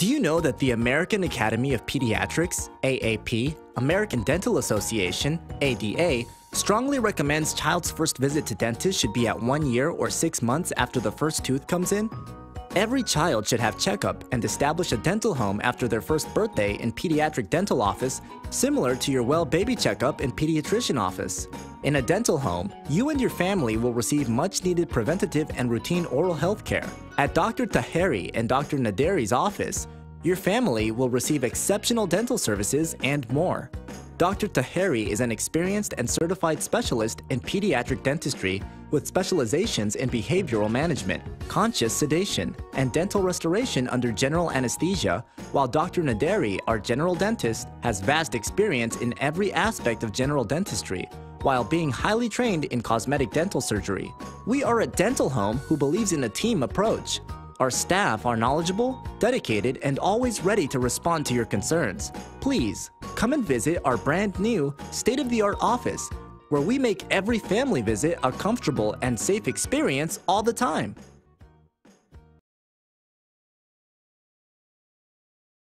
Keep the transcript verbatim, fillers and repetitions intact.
Do you know that the American Academy of Pediatrics, A A P, American Dental Association, A D A, strongly recommends child's first visit to dentist should be at one year or six months after the first tooth comes in? Every child should have checkup and establish a dental home after their first birthday in pediatric dental office, similar to your well baby checkup in pediatrician office. In a dental home, you and your family will receive much-needed preventative and routine oral health care. At Doctor Taheri and Doctor Naderi's office, your family will receive exceptional dental services and more. Doctor Taheri is an experienced and certified specialist in pediatric dentistry with specializations in behavioral management, conscious sedation, and dental restoration under general anesthesia, while Doctor Naderi, our general dentist, has vast experience in every aspect of general dentistry, while being highly trained in cosmetic dental surgery. We are a dental home who believes in a team approach. Our staff are knowledgeable, dedicated, and always ready to respond to your concerns. Please, come and visit our brand new, state-of-the-art office, where we make every family visit a comfortable and safe experience all the time.